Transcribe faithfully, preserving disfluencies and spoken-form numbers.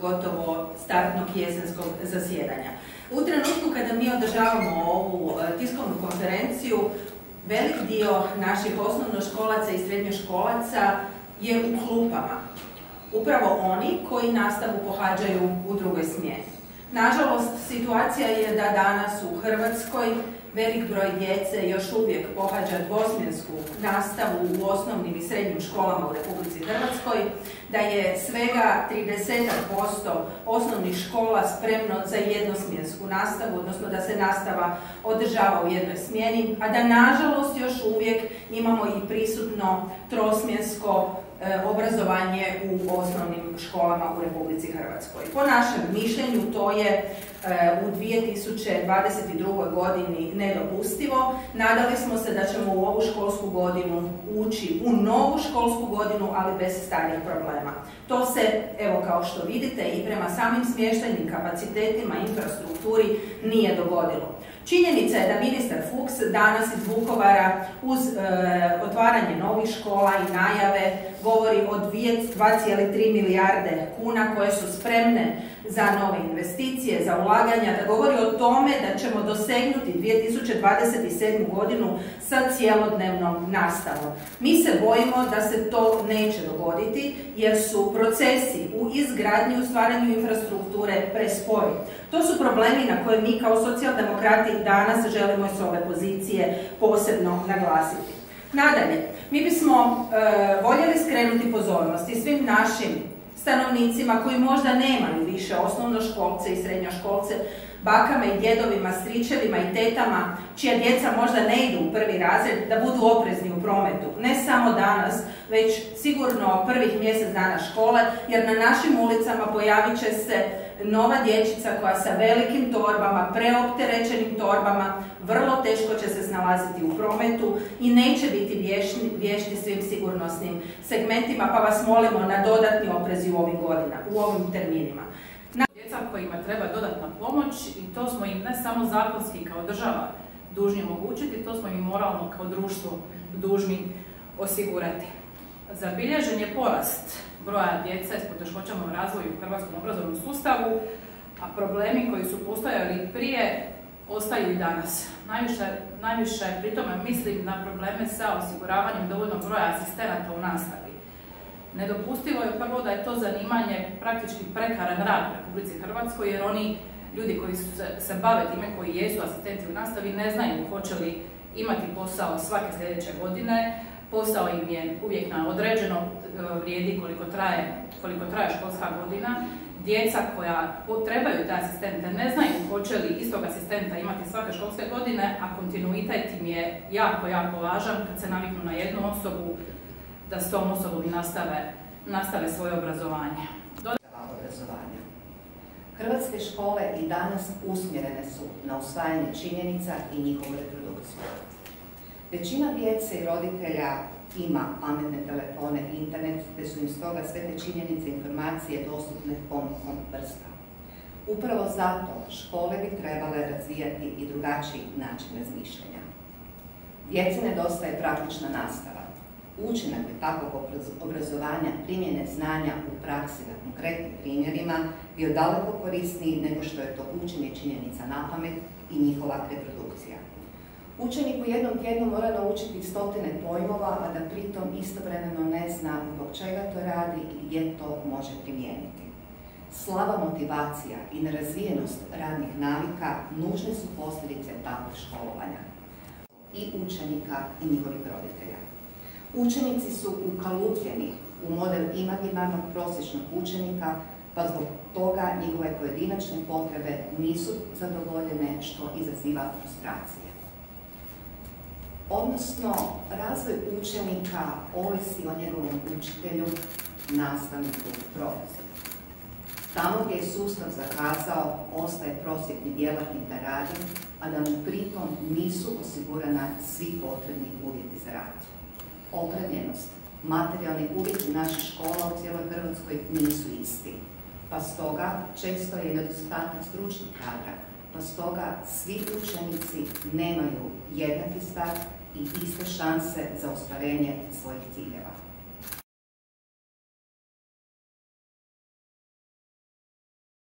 gotovo startnog jesenskog zasjedanja. U trenutku kada mi održavamo ovu tiskovnu konferenciju, velik dio naših osnovnoškolaca i srednjoškolaca je u klupama. Upravo oni koji nastavu pohađaju u drugoj smjeni. Nažalost, situacija je da danas u Hrvatskoj velik broj djece još uvijek pohađa dvosmjensku nastavu u osnovnim i srednjim školama u Republici Hrvatskoj, da je svega trideset posto osnovnih škola spremno za jednosmjensku nastavu, odnosno da se nastava održava u jednoj smjeni, a da nažalost još uvijek imamo i prisutno trosmjensko obrazovanje u osnovnim školama u Republici Hrvatskoj. Po našem mišljenju to je u dvije tisuće dvadeset drugoj. godini nedopustivo. Nadali smo se da ćemo u ovu školsku godinu ući u novu školsku godinu, ali bez starih problema. To se, evo kao što vidite, i prema samim smještajnim kapacitetima i infrastrukturi nije dogodilo. Činjenica je da ministar Fuchs danas iz Vukovara uz e, otvaranje novih škola i najave govori o dva zarez tri milijarde kuna koje su spremne za nove investicije, za ulaganja, da govori o tome da ćemo dosegnuti dvije tisuće dvadeset sedmu. godinu sa cjelodnevnom nastavom. Mi se bojimo da se to neće dogoditi jer su procesi u izgradnji i u stvaranju infrastrukture prespori. To su problemi na koje mi kao socijaldemokrati danas želimo s ove pozicije posebno naglasiti. Nadalje, mi bismo e, voljeli skrenuti pozornost i svim našim stanovnicima koji možda nemaju više osnovnoškolce i srednjoškolce, bakama i djedovima, stričevima i tetama, čija djeca možda ne idu u prvi razred, da budu oprezni u prometu. Ne samo danas, već sigurno prvih mjesec dana škole, jer na našim ulicama pojavit će se nova dječica koja sa velikim torbama, preopterećenim torbama, vrlo teško će se snalaziti u prometu i neće biti vješti, vješti svim sigurnosnim segmentima, pa vas molimo na dodatni oprez u ovim godinama, u ovim terminima. Djeca kojima treba dodatna pomoć i to smo im ne samo zakonski kao država dužni omogućiti, to smo im moralno kao društvo dužni osigurati. Zabilježen je porast broja djece s poteškoćama u razvoju u hrvatskom obrazovnom sustavu, a problemi koji su postojali prije ostaju i danas. Najviše, najviše pri tome mislim na probleme sa osiguravanjem dovoljnog broja asistenata u nastavi. Nedopustivo je prvo da je to zanimanje praktički prekaran rad u Republici Hrvatskoj, jer oni ljudi koji se, se bave time, koji jesu asistenti u nastavi, ne znaju hoće li imati posao svake sljedeće godine. Posao im je uvijek na određeno, vrijedi koliko traje, koliko traje školska godina. Djeca koja trebaju te asistente ne znaju hoće li istog asistenta imati svake školske godine, a kontinuitet im je jako, jako važan kad se naviknu na jednu osobu, da s tom osobom nastave, nastave svoje obrazovanje. obrazovanja. Hrvatske škole i danas usmjerene su na usvajanje činjenica i njihovu reprodukciju. Većina djece i roditelja ima pametne telefone i internet, te su im stoga sve te činjenice i informacije dostupne pomoćom prsta. Upravo zato škole bi trebale razvijati i drugačiji način razmišljanja. Djeci nedostaje praktična nastava. Učinak bi takvog obrazovanja primjene znanja u praksi na konkretnim primjerima bio daleko korisniji nego što je to učenje činjenica na pamet i njihova reprodukcija. Učenik u jednom tjednu mora naučiti stotine pojmova, a da pritom istovremeno ne zna zbog čega to radi i gdje to može primijeniti. Slaba motivacija i nerazvijenost radnih navika nužne su posljedice takvog školovanja i učenika i njihovih roditelja. Učenici su ukalupljeni u model imaginarnog prosječnog učenika, pa zbog toga njihove pojedinačne potrebe nisu zadovoljene, što izaziva frustracije. Odnosno, razvoj učenika ovisi o njegovom učitelju, nastavniku, profesoru. Tamo gdje je sustav zakazao, ostaje prosvjetni djelatnik da radi, a da mu pritom nisu osigurana svi potrebni uvjeti za rad. Opremljenost, materijalni uvjeti naših škola u cijeloj Hrvatskoj nisu isti, pa stoga često je nedostatak stručnog kadra, pa stoga svi učenici nemaju jednaki start i iste šanse za ostvarenje svojih ciljeva.